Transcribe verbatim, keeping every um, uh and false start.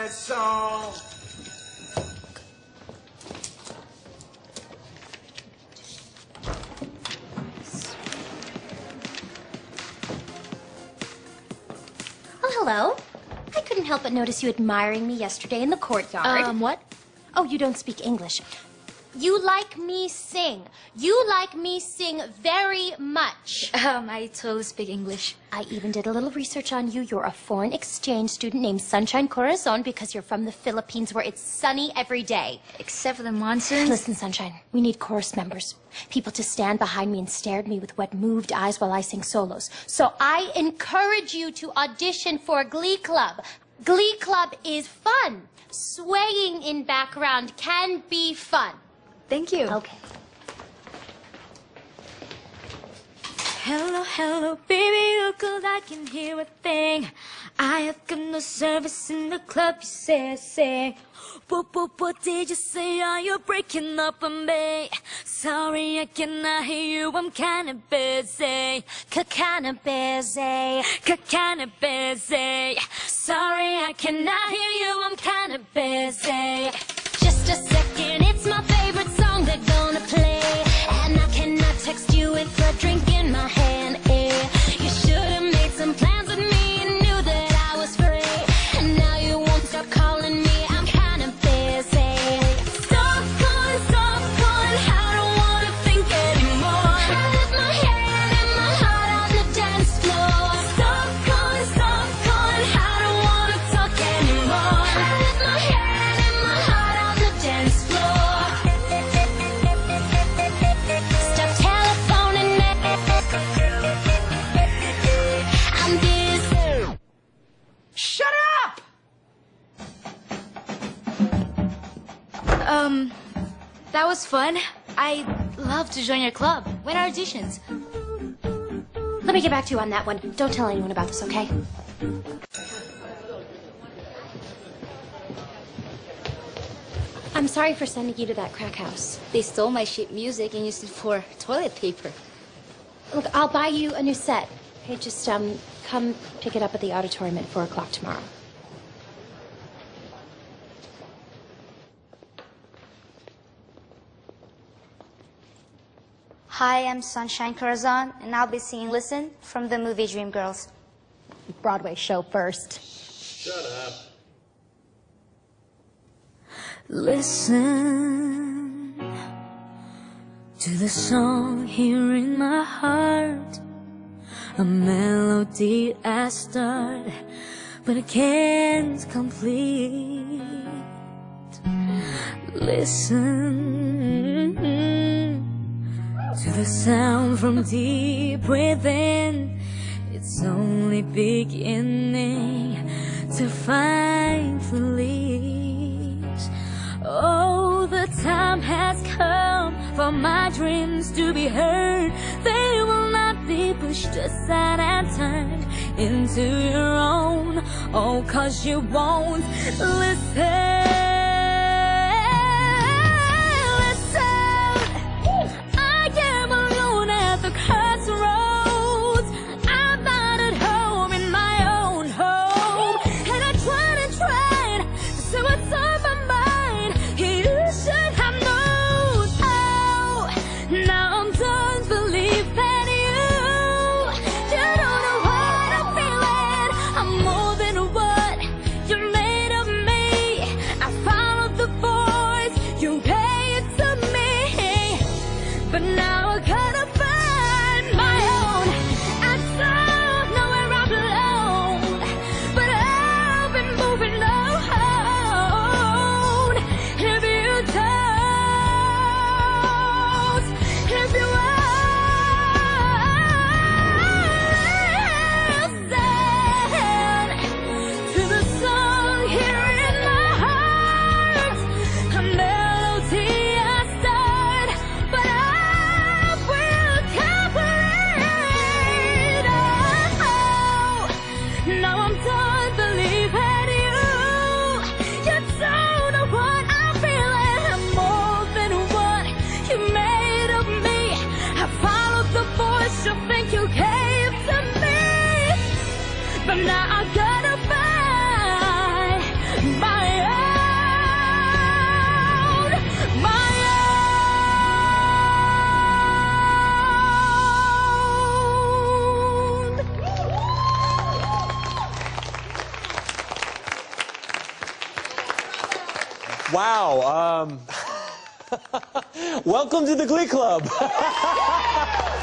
favorite song. Oh, hello. I couldn't help but notice you admiring me yesterday in the courtyard. Um, what? Oh, you don't speak English. You like me sing. You like me sing very much. Um, I totally speak English. I even did a little research on you. You're a foreign exchange student named Sunshine Corazon because you're from the Philippines where it's sunny every day. Except for the monsoons. Listen, Sunshine, we need chorus members. People to stand behind me and stare at me with wet, moved eyes while I sing solos. So I encourage you to audition for Glee Club. Glee Club is fun. Swaying in background can be fun. Thank you. Okay. Hello, hello, baby, you could I can hear a thing. I have got no service in the club, you say, say. What, what, what did you say? Are you breaking up on me? Sorry, I cannot hear you, I'm kinda busy. Kinda busy. Kinda busy. Sorry, I cannot hear you, I'm kinda busy. Just a second, it's my favorite song they're gonna play. And I cannot text you with a drink in my hand, eh. You should've made some plans with me and knew that I was free. And now you won't stop calling me, I'm kinda busy. Stop calling, stop calling, I don't wanna think anymore. I left my head and my heart on the dance floor. Stop calling, stop calling, I don't wanna talk anymore. I left my head and my heart on the dance floor. Stop telephoning me. I'm busy. Shut up! Um, that was fun. I'd love to join your club. When are auditions? Let me get back to you on that one. Don't tell anyone about this, okay? I'm sorry for sending you to that crack house. They stole my sheet music and used it for toilet paper. Look, I'll buy you a new set. Okay, just um, come pick it up at the auditorium at four o'clock tomorrow. Hi, I'm Sunshine Corazon, and I'll be singing Listen from the movie Dreamgirls. Broadway show first. Shut up. Listen to the song here in my heart, a melody I start, but I can't complete. Listen to the sound from deep within. It's only beginning to find the leaves. Oh, the time has come for my dreams to be heard. They will not be pushed aside and turned into your own. Oh, 'cause you won't listen. Crossroads, I'm not at home in my own home, and I tried and tried to say what's on my mind. You should have known. Oh, now I'm done believing you. You don't know what I'm feeling. I'm more than what you made of me. I Wow. Um, welcome to the Glee Club.